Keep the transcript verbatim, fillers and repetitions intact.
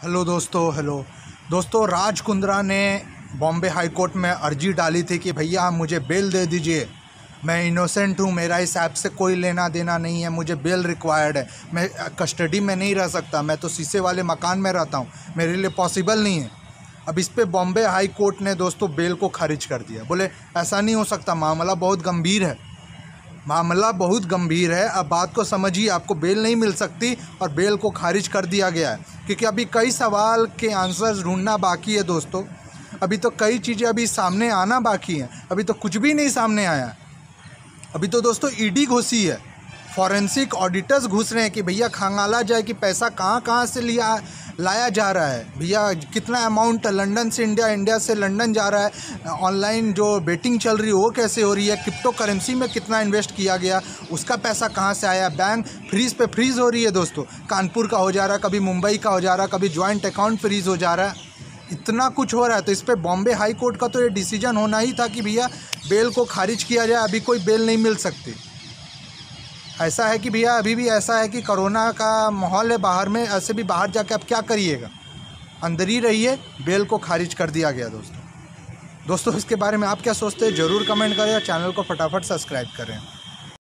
Hello दोस्तों hello दोस्तों राज कुंद्रा ने बॉम्बे हाई कोर्ट में अर्जी डाली थी कि भैया मुझे बेल दे दीजिए, मैं इनोसेंट हूँ, मेरा इस ऐप से कोई लेना देना नहीं है, मुझे बेल रिक्वायर्ड है, मैं कस्टडी में नहीं रह सकता, मैं तो शीशे वाले मकान में रहता हूँ, मेरे लिए पॉसिबल नहीं है। अब इस पे बॉम्बे हाई कोर्ट ने दोस्तों बेल को खारिज कर दिया। बोले ऐसा नहीं हो सकता, मामला बहुत गंभीर है, मामला बहुत गंभीर है, अब बात को समझिए, आपको बेल नहीं मिल सकती और बेल को खारिज कर दिया गया है। क्योंकि अभी कई सवाल के आंसर्स ढूंढना बाकी है दोस्तों, अभी तो कई चीज़ें अभी सामने आना बाकी हैं, अभी तो कुछ भी नहीं सामने आया। अभी तो दोस्तों ईडी घुसी है, फॉरेंसिक ऑडिटर्स घुस रहे हैं कि भैया खंगाला जाए कि पैसा कहाँ कहाँ से लिया लाया जा रहा है, भैया कितना अमाउंट लंदन से इंडिया, इंडिया से लंदन जा रहा है, ऑनलाइन जो बेटिंग चल रही है वो कैसे हो रही है, क्रिप्टो करेंसी में कितना इन्वेस्ट किया गया, उसका पैसा कहाँ से आया, बैंक फ्रीज पे फ्रीज हो रही है दोस्तों, कानपुर का हो जा रहा है, कभी मुंबई का हो जा रहा है, कभी ज्वाइंट अकाउंट फ्रीज हो जा रहा है, इतना कुछ हो रहा है। तो इस पर बॉम्बे हाई कोर्ट का तो ये डिसीजन होना ही था कि भैया बेल को खारिज किया जाए, अभी कोई बेल नहीं मिल सकती। ऐसा है कि भैया अभी भी ऐसा है कि कोरोना का माहौल है बाहर में, ऐसे भी बाहर जाके आप क्या करिएगा, अंदर ही रहिए। बेल को खारिज कर दिया गया दोस्तों। दोस्तों इसके बारे में आप क्या सोचते हैं ज़रूर कमेंट करें और चैनल को फटाफट सब्सक्राइब करें।